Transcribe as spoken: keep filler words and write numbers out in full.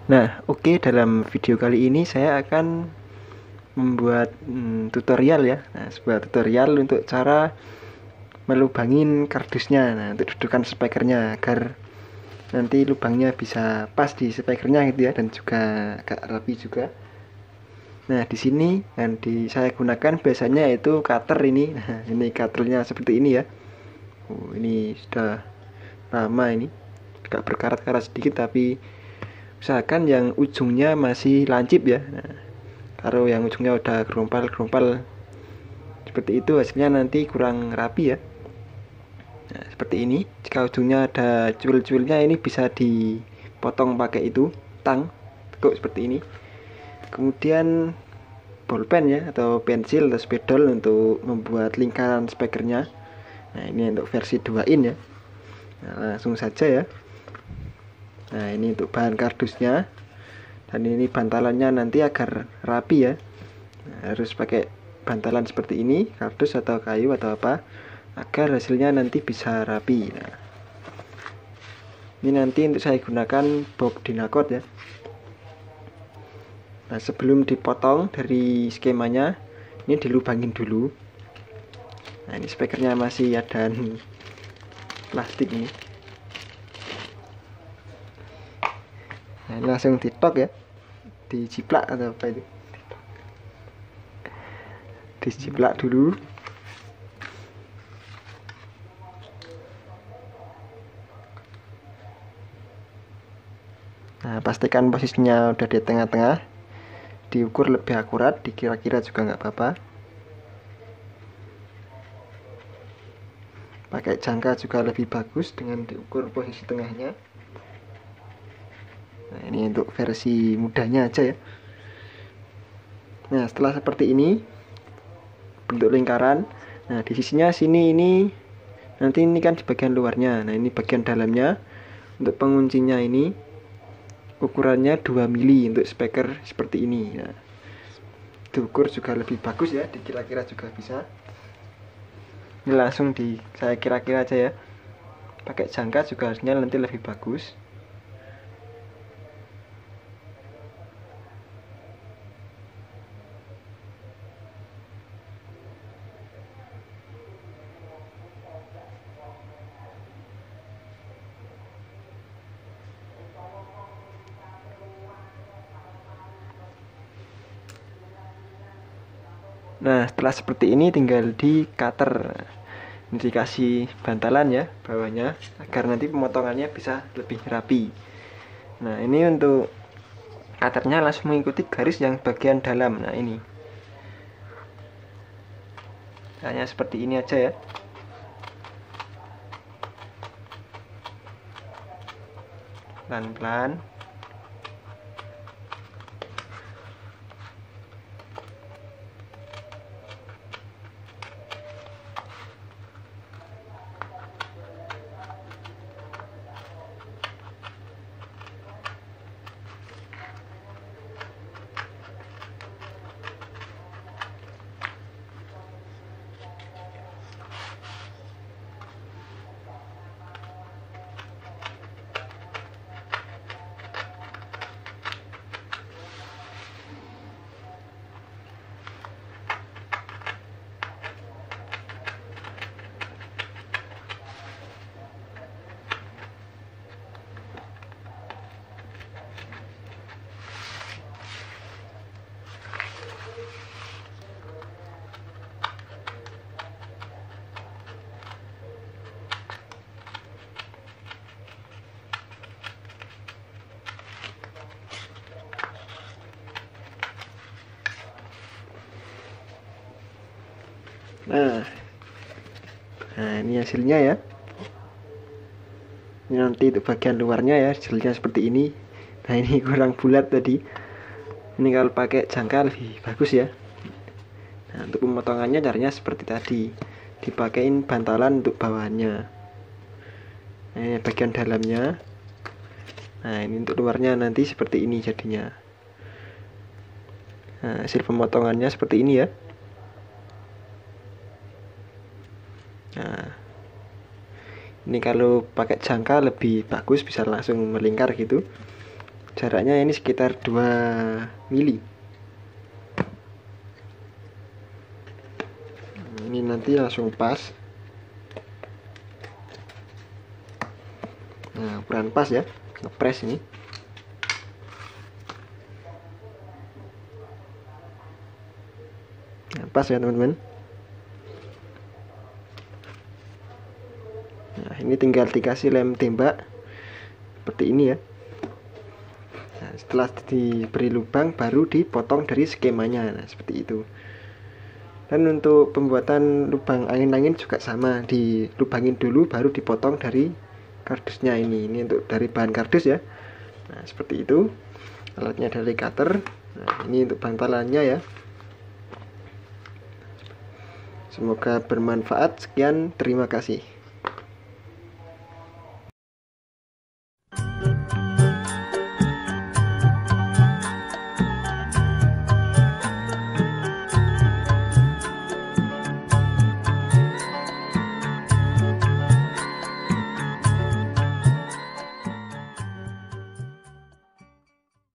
Nah, oke, okay, dalam video kali ini saya akan membuat hmm, tutorial ya. Nah, sebuah tutorial untuk cara melubangin kardusnya. Nah, untuk dudukan spekernya agar nanti lubangnya bisa pas di spekernya gitu ya, dan juga agak rapi juga. Nah, di sini yang di saya gunakan biasanya itu cutter ini. Nah, ini cutternya seperti ini ya. Oh, ini sudah lama ini, agak berkarat-karat sedikit, tapi usahakan yang ujungnya masih lancip ya. Nah, kalau yang ujungnya udah gerompal-gerompal seperti itu, hasilnya nanti kurang rapi ya. Nah, seperti ini. Jika ujungnya ada cuil-cuilnya, ini bisa dipotong pakai itu tang, tekuk seperti ini. Kemudian bolpen ya, atau pensil atau spidol untuk membuat lingkaran spekernya. Nah, ini untuk versi dua in ya. Nah, langsung saja ya. Nah, ini untuk bahan kardusnya, dan ini bantalannya nanti agar rapi ya. Nah, harus pakai bantalan seperti ini, kardus atau kayu atau apa, agar hasilnya nanti bisa rapi. Nah, ini nanti untuk saya gunakan box Dynacot ya. Nah, sebelum dipotong dari skemanya, ini dilubangin dulu. Nah, ini spekernya masih ada plastik nih. Nah, ini langsung ditok ya, diciplak atau apa itu, diciplak dulu. Nah, pastikan posisinya udah di tengah-tengah, diukur lebih akurat, dikira-kira juga nggak apa-apa. Pakai jangka juga lebih bagus dengan diukur posisi tengahnya. Nah, ini untuk versi mudanya aja ya. Nah, setelah seperti ini bentuk lingkaran. Nah, di sisinya sini ini nanti ini kan di bagian luarnya. Nah, ini bagian dalamnya. Untuk penguncinya ini ukurannya dua mili untuk speaker seperti ini. Nah, diukur juga lebih bagus ya, dikira-kira juga bisa. Ini langsung di saya kira-kira aja ya. Pakai jangka juga harusnya nanti lebih bagus. Nah, setelah seperti ini tinggal di cutter. Ini dikasih bantalan ya bawahnya, agar nanti pemotongannya bisa lebih rapi. Nah, ini untuk cutternya langsung mengikuti garis yang bagian dalam. Nah, ini hanya seperti ini aja ya. Pelan-pelan. Nah, nah ini hasilnya ya. Ini nanti untuk bagian luarnya ya, hasilnya seperti ini. Nah, ini kurang bulat tadi. Ini kalau pakai jangka lebih bagus ya. Nah, untuk pemotongannya caranya seperti tadi, dipakein bantalan untuk bawahannya. Nah, ini bagian dalamnya. Nah, ini untuk luarnya nanti seperti ini jadinya. Nah, hasil pemotongannya seperti ini ya. Nah, ini kalau pakai jangka lebih bagus, bisa langsung melingkar gitu. jaraknya ini sekitar dua mili. Ini nanti langsung pas. Nah, ukuran pas ya, ngepres ini. Nah, pas ya teman-teman. Nah, ini tinggal dikasih lem tembak seperti ini ya. Nah, setelah diberi lubang baru dipotong dari skemanya. Nah, seperti itu. Dan untuk pembuatan lubang angin-angin juga sama, dilubangin dulu baru dipotong dari kardusnya ini. Ini untuk dari bahan kardus ya. Nah, seperti itu. Alatnya dari cutter. Nah, ini untuk bantalannya ya. Semoga bermanfaat. Sekian, terima kasih.